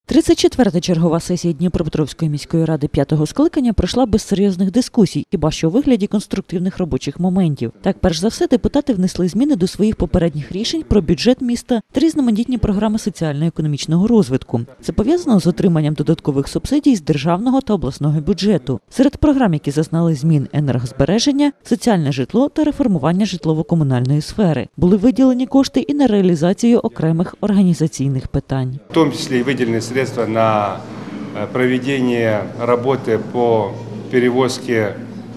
34-та чергова сесія Дніпропетровської міської ради 5-го скликання пройшла без серйозних дискусій, хіба що у вигляді конструктивних робочих моментів. Так, перш за все, депутати внесли зміни до своїх попередніх рішень про бюджет міста та різноманітні програми соціально-економічного розвитку. Це пов'язано з отриманням додаткових субсидій з державного та обласного бюджету. Серед програм, які зазнали змін: енергозбереження, соціальне житло та реформування житлово-комунальної сфери. Були виділені кошти і на реалізацію окремих організаційних питань. В том числе и выделены средства на проведение работы по перевозке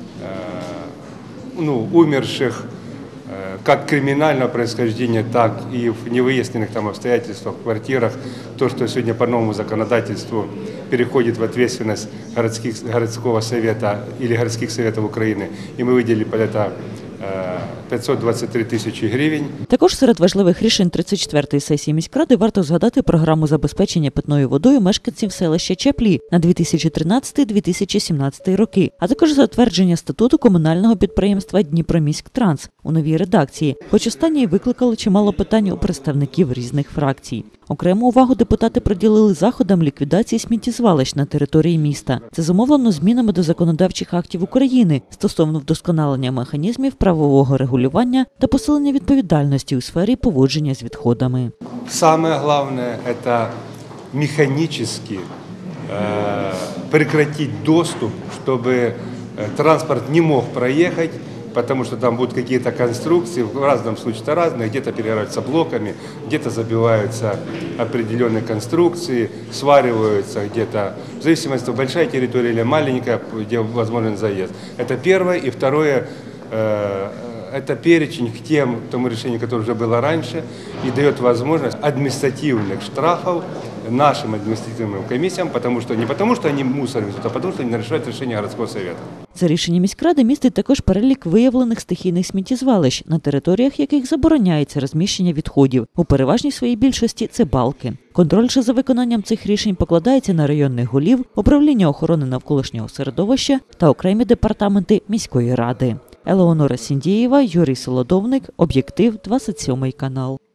умерших как криминального происхождения, так и в невыясненных там обстоятельствах, в квартирах. То, что сегодня по новому законодательству переходит в ответственность городского совета или городских советов Украины. И мы выделили под это 523 тисячі гривень. Також серед важливих рішень 34-ї сесії міськради варто згадати програму забезпечення питною водою мешканців селища Чаплі на 2013-2017 роки, а також затвердження статуту комунального підприємства «Дніпроміськтранс» у новій редакції, хоч останнє викликало чимало питань у представників різних фракцій. Окрему увагу депутати приділили заходам ліквідації сміттєзвалищ на території міста. Це зумовлено змінами до законодавчих актів України стосовно вдосконалення механізмів правового регулювання та посилення відповідальності у сфері поводження з відходами. Самое главное – это механически прекратить доступ, чтобы транспорт не мог проехать, потому что там будут какие-то конструкции, в разном случае это разные, где-то перегораются блоками, где-то забиваются определенные конструкции, свариваются где-то, в зависимости, большая территория или маленькая, где возможен заезд. Это первое. И второе, это перечень к тому решению, которое уже было раньше, и дает возможность административных штрафов нашим административным комиссиям, не потому что они мусорят, а потому что они нарушают решение городского совета. Це рішення міськради містить також перелік виявлених стихійних сміттєзвалищ, на територіях яких забороняється розміщення відходів. У переважній своїй більшості це балки. Контроль же за виконанням цих рішень покладається на районних голів, управління охорони навколишнього середовища та окремі департаменти міської ради. Елеонора Сіндієва, Юрій Солодовник, Об'єктив, 27 канал.